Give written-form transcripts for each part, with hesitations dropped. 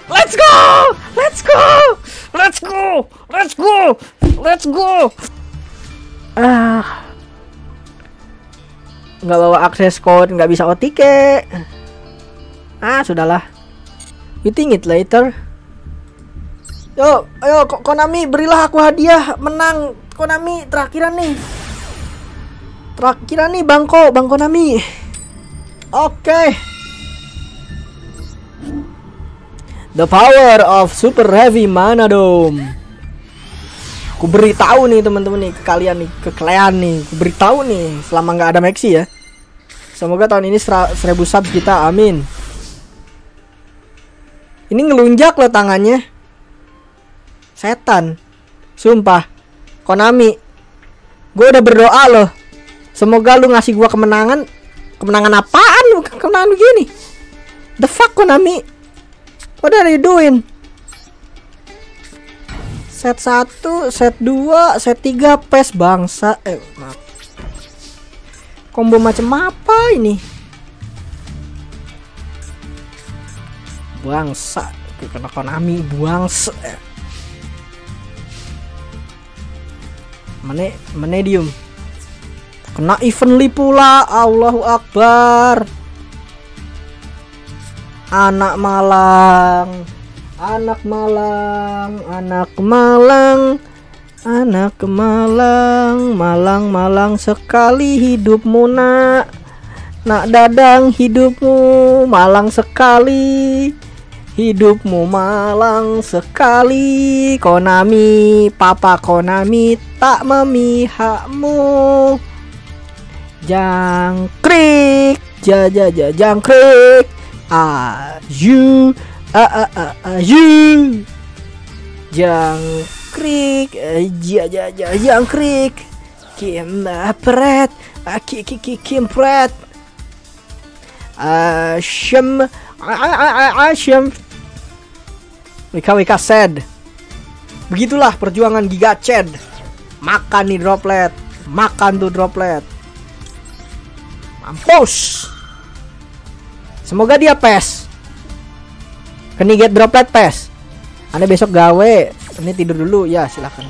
Let's go! Let's go! Let's go! Let's go! Let's go! Nggak bawa akses code, nggak bisa OTK. Sudahlah. You think it later. Yo, ayo Konami, berilah aku hadiah menang. Konami, terakhiran nih. Terakhiran nih Bang Konami. Oke. The power of Super Heavy Mana Dome. Ku beritahu nih teman-teman nih ke kalian nih, ku beritahu nih selama nggak ada Maxi ya. Semoga tahun ini 1000 subs kita, amin. Ini ngelunjak loh tangannya. Setan. Sumpah. Konami, gue udah berdoa loh. Semoga lu ngasih gua kemenangan. Kemenangan apaan? Bukan kemenangan begini. The fuck Konami? What are you doing? Set 1, set 2, set 3 PES bangsa. Maaf. Combo macam apa ini? Bangsa. Kena Konami bangsa. Medium. Kena evenly pula. Allahu Akbar. Anak Malang, anak Malang, anak Malang, anak Malang, Malang sekali hidupmu nak Dadang, hidupmu Malang sekali, hidupmu Malang sekali. Konami, Papa Konami tak memihakmu. Jangkrik, jangkrik. You jangkrik, jangkrik, kimpret, kimpret, Asyam. Wika said. Begitulah perjuangan Giga Chad. Makan nih droplet, makan tuh droplet. Mampus. Semoga dia PES. Can you get droplet PES? Anda besok gawe. Ini tidur dulu ya, silahkan.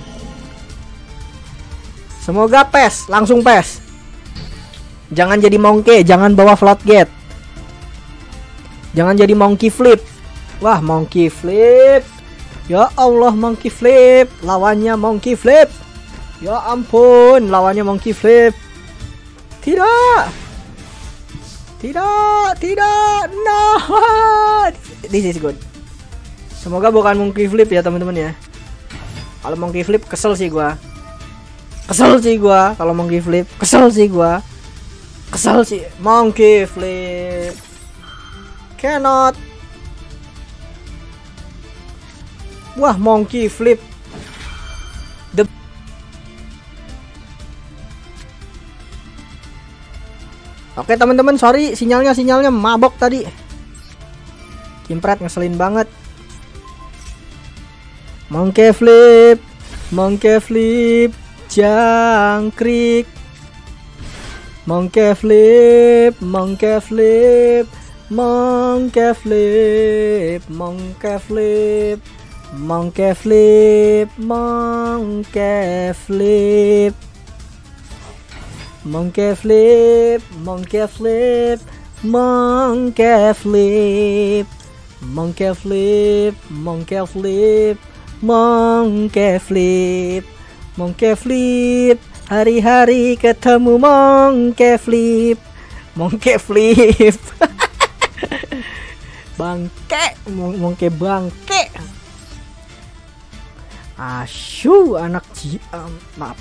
Semoga PES, langsung PES. Jangan jadi monkey, jangan bawa floodgate. Jangan jadi monkey flip. Wah, monkey flip. Ya Allah, monkey flip. Lawannya monkey flip. Ya ampun, lawannya monkey flip. Tidak. Tidak, no. This is good. Semoga bukan monkey flip ya teman-teman ya. Kalau monkey flip kesel sih gua. Kalau monkey flip kesel sih monkey flip. Cannot. Wah, monkey flip. Oke teman-teman, sorry sinyalnya mabok tadi. Kimpret ngeselin banget. Monkey flip, jangkrik. Monkey flip, hari-hari ketemu monkey flip. Monkey bangke. Asyu anak maaf.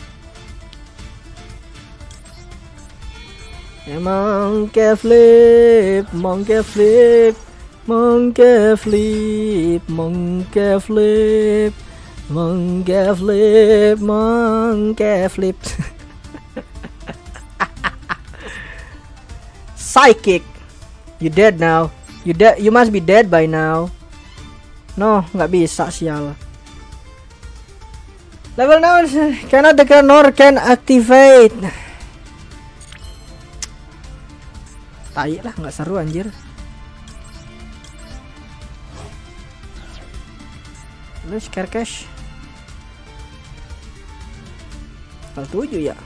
Monkey flip, Psychic, you dead now. You must be dead by now. No, nggak bisa sial. Level now cannot declare nor can activate. Tai lah, nggak seru anjir. Lu scare cash. Level 7 ya.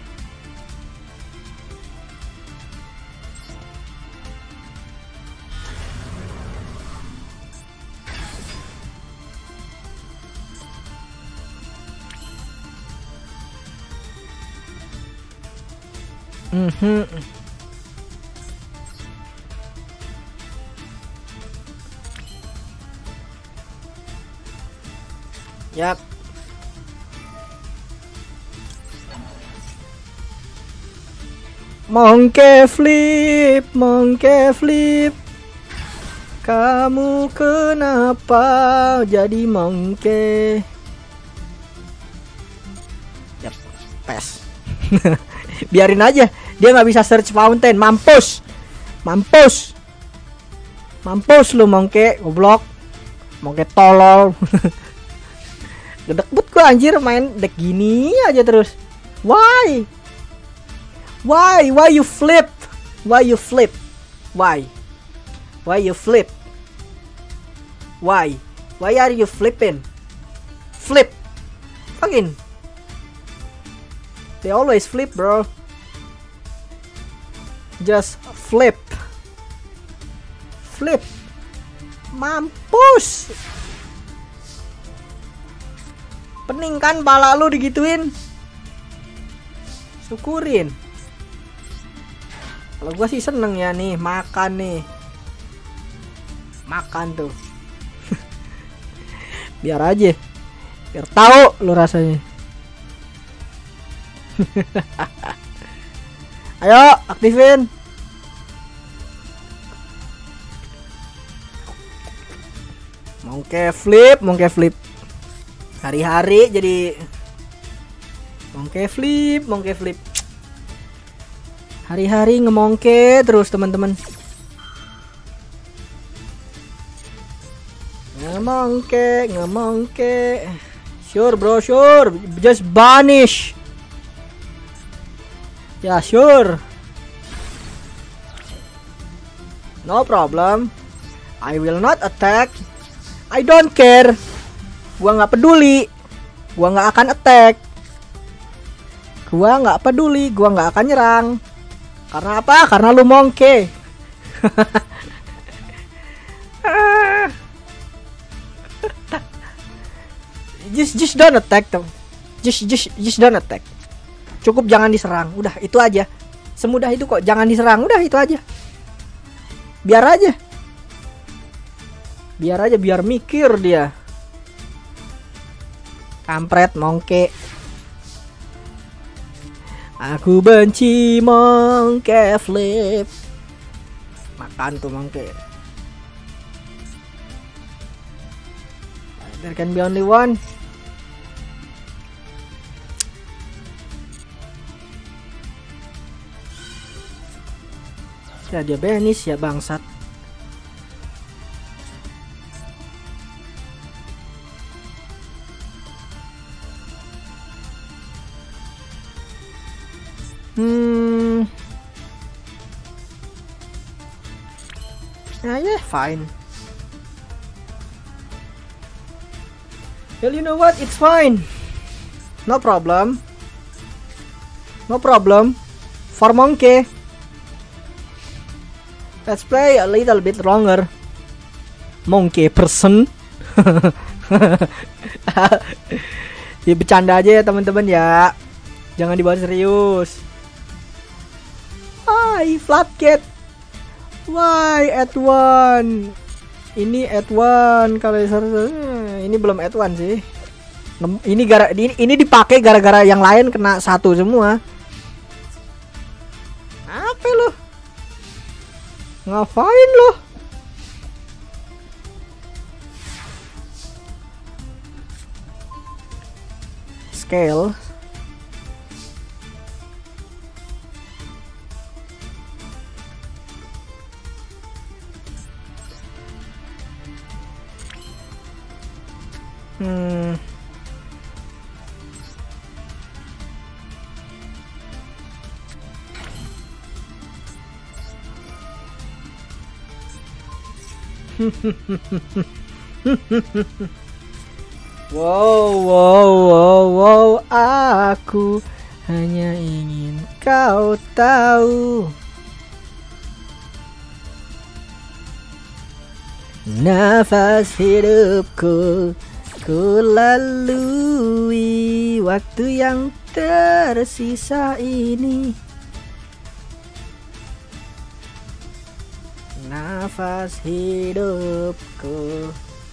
Yap. Monkey flip, monkey flip. Kamu kenapa jadi monkey? Yap, pes. Biarin aja, dia nggak bisa search fountain. Mampus, mampus, mampus lu monkey, goblok, monkey tolol. Gedek gua anjir main deck gini aja terus. Why? Why you flip? Why you flip? Why? Why you flip? Why? Why are you flipping? Flip. Fucking. They always flip, bro. Just flip. Flip. Mampus. Pening kan pala lu digituin. Syukurin. Kalau gua sih seneng ya nih, makan nih. Makan tuh. Biar aja. Biar tahu lu rasanya. Ayo, aktifin. Monkey flip, monkey flip. Hari-hari jadi monkey flip, monkey flip. Hari-hari ngemongke terus teman-teman. Ngemongke, ngemongke. Sure bro, sure. Just banish. Ya sure. No problem. I will not attack. I don't care. Gua nggak peduli. Gua nggak akan attack. Gua nggak peduli. Gua nggak akan nyerang. Karena apa? Karena lu monkey. just don't attack them. Just don't attack. Cukup jangan diserang. Udah itu aja. Semudah itu kok. Jangan diserang. Udah itu aja. Biar aja. Biar aja. Biar mikir dia. Kampret monkey. Aku benci monkey flip. Makan tuh monkey. There can be only one. Ya dia banish ya bangsat. Yeah, fine. Well, you know what? It's fine. No problem. No problem. For monkey. Let's play a little bit longer. Monkey person. Ya bercanda aja ya teman-teman ya. Jangan dibawa serius. Hai, Flatcat. Why at one? Ini at one kalau ini belum at one sih. Ini dipakai gara-gara yang lain kena satu semua. Apa lo? Ngapain lo? Scale. Wow, wow, wow, wow, aku hanya ingin kau tahu. Nafas hidupku, ku lalui waktu yang tersisa ini. Nafas hidupku.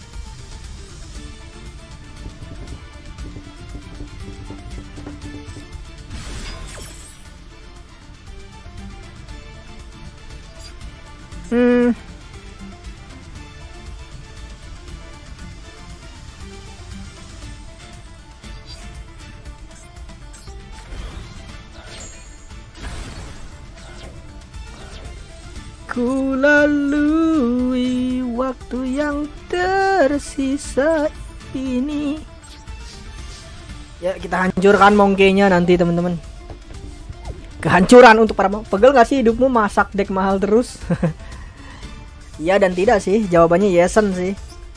Ku lalui waktu yang tersisa ini. Ya, kita hancurkan monkey-nya nanti teman-teman. Kehancuran untuk para pegel gak sih hidupmu masak deck mahal terus? Iya dan tidak sih, jawabannya yesen sih.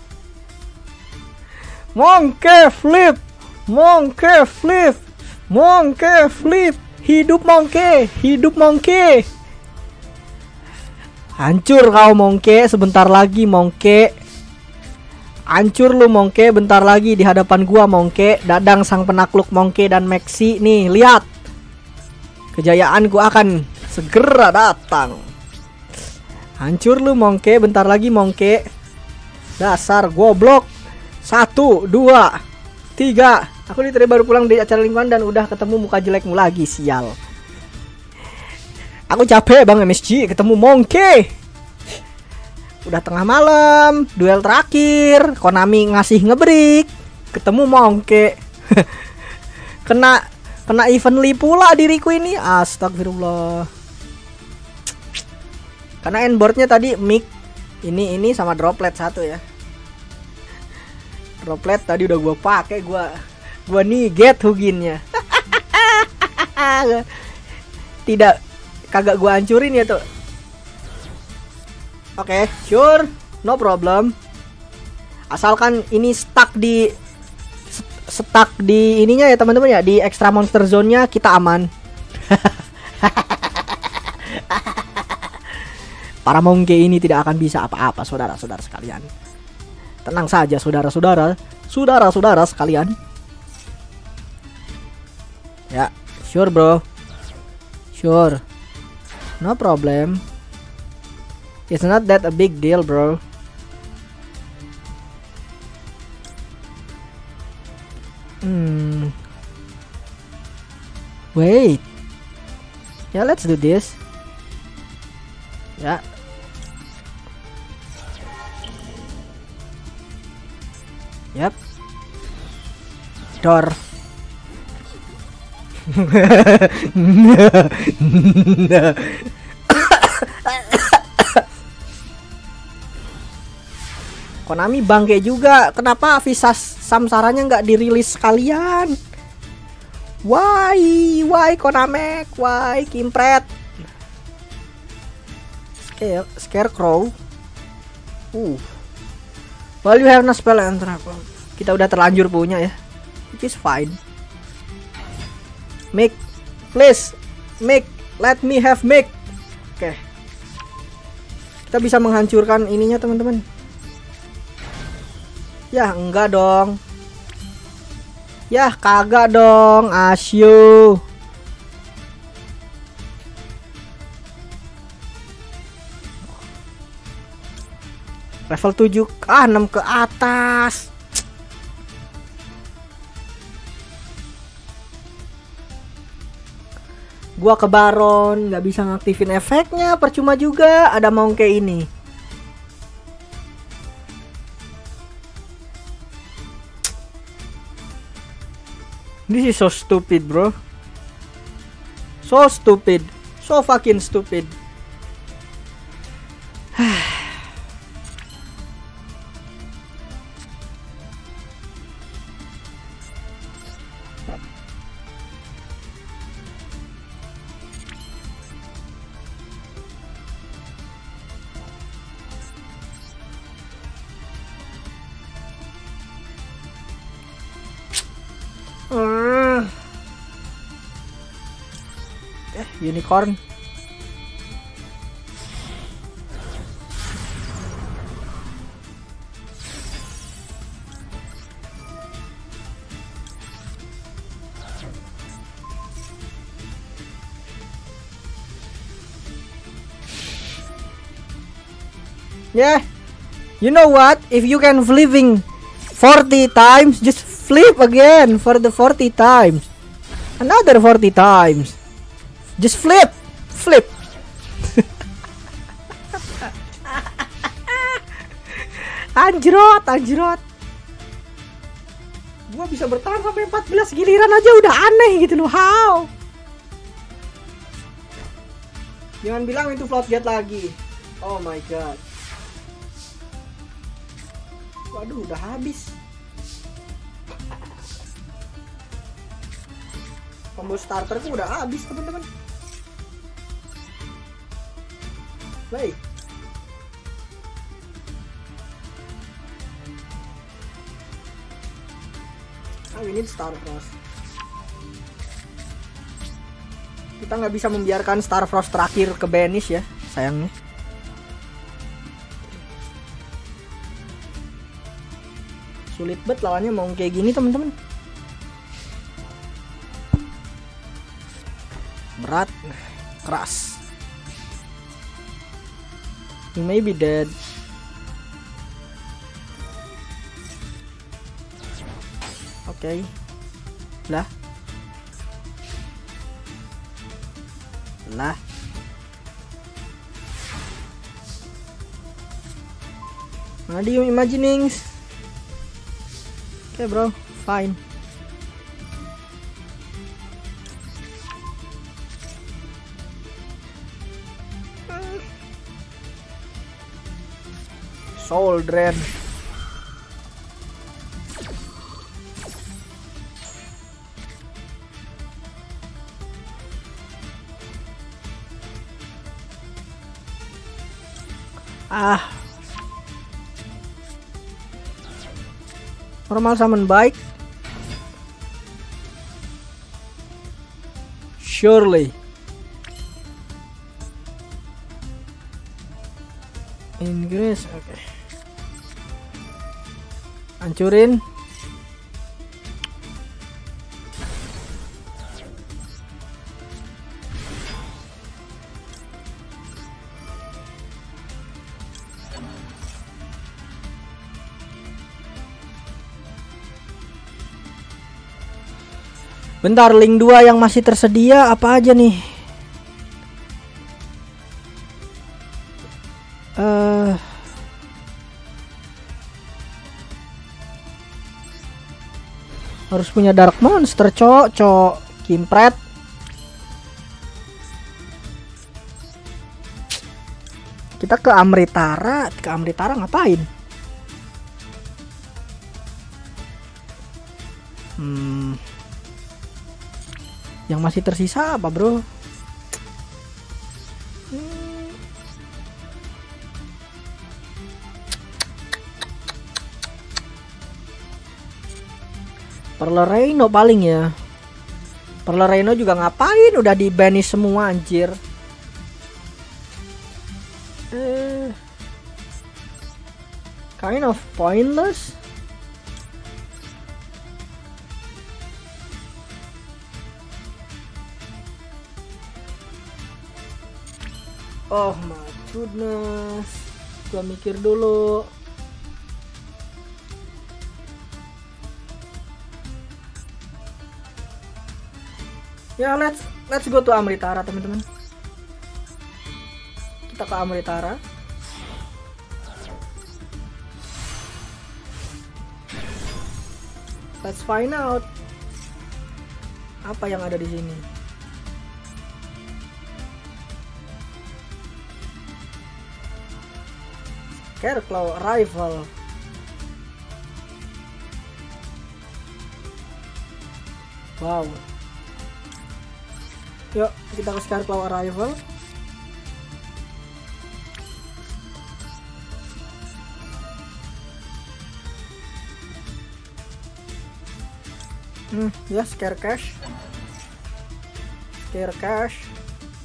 Monkey flip, monkey flip, monkey flip. Hidup monkey, hidup monkey. Hancur kau monkey, sebentar lagi monkey. Hancur lu monkey, bentar lagi di hadapan gua monkey. Dadang sang penakluk monkey dan Maxi nih, lihat. Kejayaanku akan segera datang. Hancur lu monkey, bentar lagi monkey. Dasar goblok. 1, 2, 3. Aku nih tadi baru pulang dari acara lingkungan dan udah ketemu muka jelekmu lagi, sial. Aku capek bang MSG ketemu monkey. Udah tengah malam, duel terakhir, Konami ngasih ngebreak, ketemu monkey. Kena evenly pula diriku ini, astagfirullah. Karena endboardnya tadi mic ini sama droplet 1 ya. Droplet tadi udah gua pakai, gua niget huginnya. Tidak, kagak gua hancurin ya tuh. Oke, sure, no problem. Asalkan ini stuck di ininya ya teman-teman ya, di extra monster zone-nya kita aman. Para monkey ini tidak akan bisa apa-apa, saudara-saudara sekalian. Tenang saja, saudara-saudara sekalian. Ya, sure bro. Sure. No problem. It's not that a big deal, bro. Wait. Yeah, let's do this. Ya. Yap. Door. Konami bangke juga. Kenapa Visas Samsaranya nggak dirilis sekalian? Why Konami? Why Kimpret? Scarecrow. Well, you have no spell and trap. Kita udah terlanjur punya ya, which is fine. Make, please, make, let me have make. Oke. Kita bisa menghancurkan ininya teman-teman. Ya enggak dong. Ya kagak dong, Asyu. Level 7 6 ke atas. Gua ke Baron, nggak bisa ngaktifin efeknya, percuma juga ada monkey ini. This is so stupid, bro. So stupid. So fucking stupid. unicorn. Yeah, you know what? If you can flipping 40 times, just flip again for the 40 times. Another 40 times. Just flip. Flip. Anjrot, anjrot. Gua bisa bertahan sampai 14 giliran aja udah aneh gitu loh. How? Jangan bilang itu floodgate lagi. Oh my god. Waduh, udah habis. Combo starterku udah habis, teman-teman. Baik. We need Starfrost. Kita nggak bisa membiarkan Starfrost terakhir ke banish ya, sayangnya. Sulit banget lawannya mau kayak gini, teman-teman. Berat, keras. He may be dead. Oke. Lah. Lah. What are you imagining? Okay, bro, fine. Soul Drain. Normal summon baik. Surely. Inggris, oke. Hancurin. Bentar, link 2 yang masih tersedia apa aja nih? Harus punya Dark Monster, cok. Kimpret. Kita ke Amritara. Ke Amritara ngapain? Yang masih tersisa apa, bro? Perlereino paling ya. Perlereino juga ngapain? Udah di banish semua, anjir. Kind of pointless. Oh my goodness. Gua mikir dulu. Ya, let's go to Amritara, teman-teman. Kita ke Amritara. Let's find out apa yang ada di sini. Scarecrow Arrival. Wow. Yuk, kita ke Scarecrow Arrival. Ya, Scare Cash.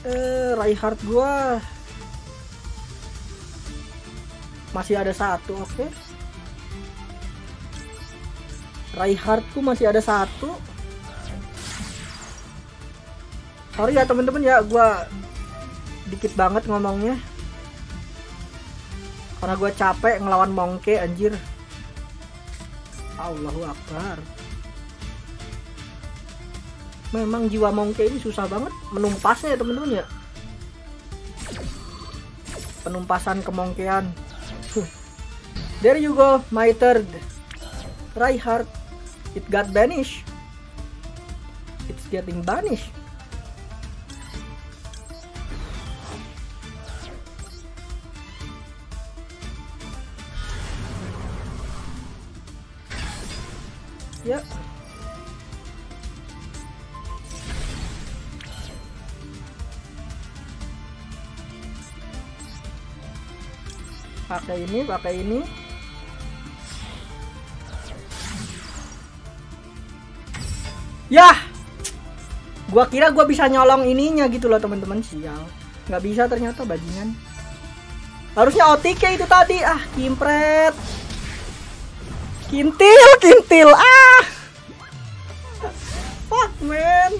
Reinhardt gua masih ada satu. Oke. Reinhardtku masih ada satu. Sorry ya temen-temen ya, gua dikit banget ngomongnya karena gua capek ngelawan Monkey anjir. Allahu Akbar. Memang jiwa Monkey ini susah banget menumpasnya ya temen-temen ya. Penumpasan kemongkean. There you go, my third Reinhardt. It got banished. It's getting banished. Ya. Pakai ini. Yah, gua kira gua bisa nyolong ininya gitu loh teman-teman, sial. Nggak bisa ternyata bajingan. Harusnya OTK itu tadi. Ah, kimpret. Kintil. Ah. Fuck, man.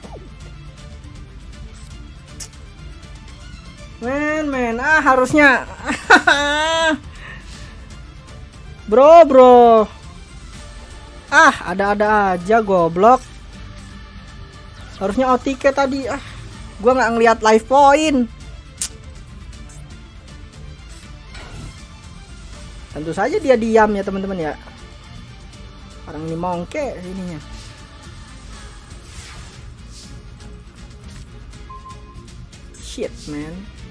Men. Ah, harusnya. Bro. Ah, ada-ada aja goblok. Harusnya OTK tadi. Ah, gua nggak ngelihat live point. Tentu saja dia diam ya teman-teman ya. Orang ini Monkey ininya. Shit, man.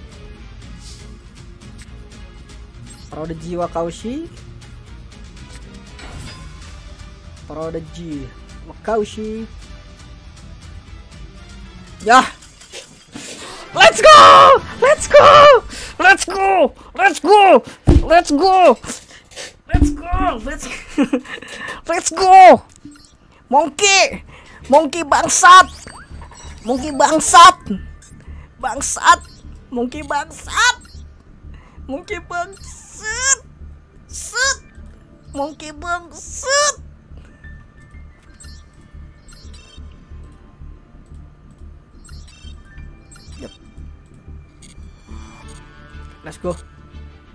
Prodigy Wakaushi. Yah. Let's go. Monkey bangsat. Yep. Let's go.